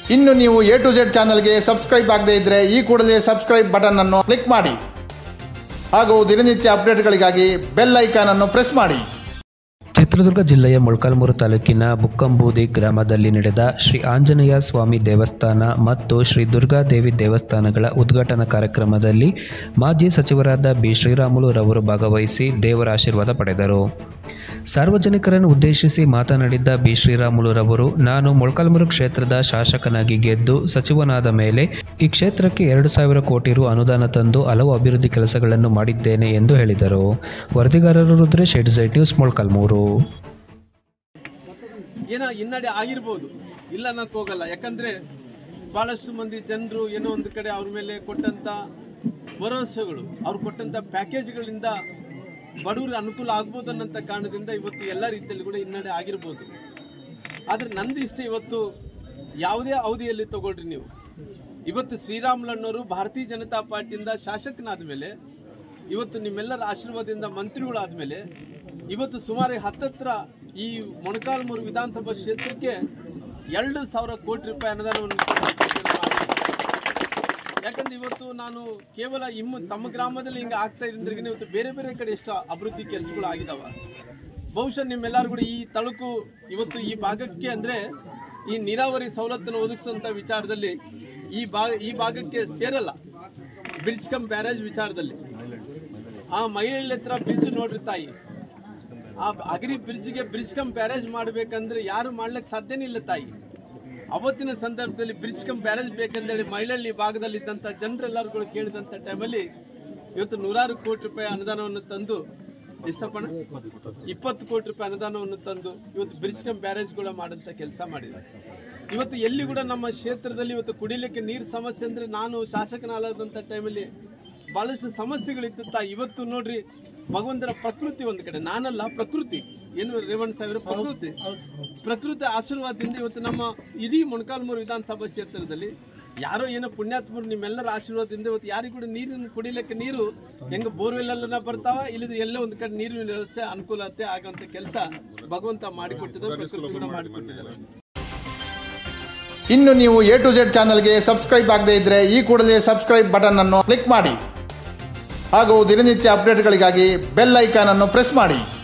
ಇನ್ನು ನೀವು A to Z ಚಾನಲ್ಗೆ ಸಬ್ಸ್ಕ್ರೈಬ್ ಆಗದೇ ಇದ್ದರೆ ಈ ಕೂಡಲೇ ಸಬ್ಸ್ಕ್ರೈಬ್ ಬಟನ್ ಅನ್ನು ಕ್ಲಿಕ್ ಮಾಡಿ ಹಾಗೂ ದಿನನಿತ್ಯ ಅಪ್ಡೇಟ್ಗಳಿಗಾಗಿ ಬೆಲ್ ಐಕಾನ್ ಅನ್ನು ಪ್ರೆಸ್ ಮಾಡಿ. ಚಿತ್ರದುರ್ಗ ಜಿಲ್ಲೆಯ ಮೊಳಕಾಲ್ಮೂರು ತಾಲೂಕಿನ ಬುಕ್ಕಂಬೂದಿ ಗ್ರಾಮದಲ್ಲಿ ನಡೆದ ಶ್ರೀ ಆಂಜನೇಯ ಸ್ವಾಮಿ ದೇವಸ್ಥಾನ ಮತ್ತು ಶ್ರೀ ದುರ್ಗಾದೇವಿ ದೇವಸ್ಥಾನಗಳ ಉದ್ಘಾಟನಾ ಕಾರ್ಯಕ್ರಮದಲ್ಲಿ ಮಾಜಿ ಸಚಿವರಾದ ಬಿ ಶ್ರೀರಾಮುಲು ರವರು ಭಾಗವಹಿಸಿ ದೇವರ ಆಶೀರ್ವಾದ ಪಡೆದರು. ಸಾರ್ವಜನಿಕರನ್ನು ಉದ್ದೇಶಿಸಿ ಮಾತನಾಡಿದ್ದ ಬಿ ಶ್ರೀರಾಮುಲು ರವರು, ನಾನು ಮೊಳಕಾಲ್ಮೂರು ಕ್ಷೇತ್ರದ ಶಾಸಕನಾಗಿ ಗೆದ್ದು ಸಚಿವನಾದ ಮೇಲೆ ಈ ಕ್ಷೇತ್ರಕ್ಕೆ 2,000 ಕೋಟಿ ರು ಅನುದಾನ ತಂದು ಹಲವು ಅಭಿವೃದ್ಧಿ ಕೆಲಸಗಳನ್ನು ಮಾಡಿದ್ದೇನೆ ಎಂದು ಹೇಳಿದರು. ವರದಿಗಾರರು ರುದ್ರೇಶ್, ಎಡ್ಸೈಟ್ ನ್ಯೂಸ್, ಮೊಳಕಾಲ್ಮೂರು. ಏನೋ ಹಿನ್ನಡೆ ಆಗಿರ್ಬೋದು, ಇಲ್ಲ ಅನ್ನಕ್ಕೆ ಹೋಗಲ್ಲ. ಯಾಕಂದ್ರೆ ಬಹಳಷ್ಟು ಮಂದಿ ಜನರು ಏನೋ ಒಂದು ಕಡೆ ಅವ್ರ ಮೇಲೆ ಕೊಟ್ಟಂತ ಭರವಸೆಗಳು, ಅವ್ರು ಕೊಟ್ಟಂತ ಪ್ಯಾಕೇಜ್ಗಳಿಂದ ಬಡವರಿಗೆ ಅನುಕೂಲ ಆಗ್ಬೋದು ಅನ್ನೋಂಥ ಕಾರಣದಿಂದ ಇವತ್ತು ಎಲ್ಲ ರೀತಿಯಲ್ಲಿ ಕೂಡ ಹಿನ್ನಡೆ ಆಗಿರ್ಬೋದು. ಆದರೆ ನಂದು ಇಷ್ಟ, ಇವತ್ತು ಯಾವುದೇ ಅವಧಿಯಲ್ಲಿ ತಗೊಳ್ರಿ ನೀವು, ಇವತ್ತು ಶ್ರೀರಾಮುಲಣ್ಣವರು ಭಾರತೀಯ ಜನತಾ ಪಾರ್ಟಿಯಿಂದ ಶಾಸಕನಾದ ಮೇಲೆ, ಇವತ್ತು ನಿಮ್ಮೆಲ್ಲರ ಆಶೀರ್ವಾದದಿಂದ ಮಂತ್ರಿಗಳಾದ ಮೇಲೆ, ಇವತ್ತು ಸುಮಾರು ಹತ್ತತ್ರ ಈ ಮೊಳಕಾಲ್ಮೂರು ವಿಧಾನಸಭಾ ಕ್ಷೇತ್ರಕ್ಕೆ 2,000 ಕೋಟಿ ರೂಪಾಯಿ ಅನುದಾನವನ್ನು. ಯಾಕಂದ್ರೆ ಇವತ್ತು ನಾನು ಕೇವಲ ತಮ್ಮ ಗ್ರಾಮದಲ್ಲಿ ಹಿಂಗೆ ಆಗ್ತಾ ಇದ್ರಿಗೆ ಇವತ್ತು ಬೇರೆ ಬೇರೆ ಕಡೆ ಎಷ್ಟು ಅಭಿವೃದ್ಧಿ ಕೆಲಸಗಳು ಆಗಿದಾವ. ಬಹುಶಃ ನಿಮ್ಮೆಲ್ಲರೂ ಕೂಡ ಈ ತಾಲೂಕು ಇವತ್ತು ಈ ಭಾಗಕ್ಕೆ ಅಂದ್ರೆ ಈ ನೀರಾವರಿ ಸವಲತ್ತನ್ನು ಒದಗಿಸುವಂತ ವಿಚಾರದಲ್ಲಿ ಈ ಭಾಗಕ್ಕೆ ಸೇರಲ್ಲ. ಬ್ರಿಡ್ಜ್ ಕಮ್ ಬ್ಯಾರೇಜ್ ವಿಚಾರದಲ್ಲಿ ಆ ಮಹಿಳೆ ಹತ್ರ ಬ್ರಿಡ್ಜ್ ನೋಡ್ರಿ ತಾಯಿ, ಆ ಅಗರಿ ಬ್ರಿಡ್ಜ್ಗೆ ಬ್ರಿಡ್ಜ್ ಕಮ್ ಬ್ಯಾರೇಜ್ ಮಾಡ್ಬೇಕಂದ್ರೆ ಯಾರು ಮಾಡ್ಲಿಕ್ಕೆ ಸಾಧ್ಯನೇ ಇಲ್ಲ ತಾಯಿ. ಅವತ್ತಿನ ಸಂದರ್ಭದಲ್ಲಿ ಬ್ರಿಡ್ಜ್ ಕಮ್ ಬ್ಯಾರೇಜ್ ಬೇಕಂದೇಳಿ ಮೈಲಳ್ಳಿ ಭಾಗದಲ್ಲಿ ಇದ್ದಂತ ಜನರೆಲ್ಲರೂ ಕೂಡ ಕೇಳಿದಂತ ಟೈಮಲ್ಲಿ ಇವತ್ತು 100 ಕೋಟಿ ರೂಪಾಯಿ ಅನುದಾನವನ್ನು ತಂದು, ಎಷ್ಟಪ್ಪಣ 20 ಕೋಟಿ ರೂಪಾಯಿ ಅನುದಾನವನ್ನು ತಂದು ಇವತ್ತು ಬ್ರಿಡ್ಜ್ ಕಮ್ ಬ್ಯಾರೇಜ್ಗಳ ಮಾಡಂತ ಕೆಲಸ ಮಾಡಿದ್ದಾರೆ. ಇವತ್ತು ಎಲ್ಲಿ ಕೂಡ ನಮ್ಮ ಕ್ಷೇತ್ರದಲ್ಲಿ ಇವತ್ತು ಕುಡಿಲಿಕ್ಕೆ ನೀರು ಸಮಸ್ಯೆ ಅಂದ್ರೆ ನಾನು ಶಾಸಕನಾದಂತ ಟೈಮಲ್ಲಿ ಬಹಳಷ್ಟು ಸಮಸ್ಯೆಗಳಿತ್ತ. ಇವತ್ತು ನೋಡ್ರಿ, ಭಗವಂತನ ಪ್ರಕೃತಿ ಒಂದು ಕಡೆ, ನಾನಲ್ಲ ಪ್ರಕೃತಿ, ಏನು ರೇವಣ್ಣ ಸಾವಿರ ಪ್ರಕೃತಿ ಆಶೀರ್ವಾದದಿಂದ ಇವತ್ತು ನಮ್ಮ ಇಡೀ ಮೊಳಕಾಲ್ಮೂರು ವಿಧಾನಸಭಾ ಕ್ಷೇತ್ರದಲ್ಲಿ ಯಾರೋ ಏನೋ ಪುಣ್ಯಾತ್ಮರು ನಿಮ್ಮೆಲ್ಲರ ಆಶೀರ್ವಾದದಿಂದ ಇವತ್ತು ಯಾರಿಗೂ ಕೂಡ ನೀರಿನ ಕುಡಿಲಿಕ್ಕೆ ನೀರು ಹೆಂಗ ಬೋರ್ವೆಲ್ ಎಲ್ಲ ಬರ್ತಾವ, ಇಲ್ಲದ ಎಲ್ಲೋ ಒಂದು ಕಡೆ ನೀರಿನ ವ್ಯವಸ್ಥೆ ಅನುಕೂಲತೆ ಆಗುವಂತ ಕೆಲಸ ಭಗವಂತ ಮಾಡಿಕೊಟ್ಟಿದ್ದಾರೆ, ಪ್ರಕೃತಿ ಕೂಡ ಮಾಡಿಕೊಟ್ಟಿದ್ದಾರೆ. ಇನ್ನು ನೀವು A to Z ಚಾನಲ್ಗೆ ಸಬ್ಸ್ಕ್ರೈಬ್ ಆಗದೇ ಇದ್ದರೆ ಈ ಕೂಡಲೇ ಸಬ್ಸ್ಕ್ರೈಬ್ ಬಟನ್ ಅನ್ನು ಕ್ಲಿಕ್ ಮಾಡಿ ಹಾಗೂ ದಿನನಿತ್ಯ ಅಪ್ಡೇಟ್ಗಳಿಗಾಗಿ ಬೆಲ್ ಐಕಾನ್ ಅನ್ನು ಪ್ರೆಸ್ ಮಾಡಿ.